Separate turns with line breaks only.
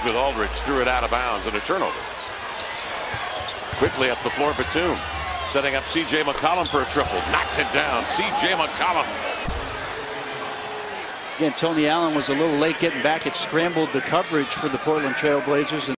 with Aldridge, threw it out of bounds, and a turnover. Quickly up the floor, Batum setting up C.J. McCollum for a triple. Knocked it down. C.J. McCollum.
Again, Tony Allen was a little late getting back. It scrambled the coverage for the Portland Trail Blazers.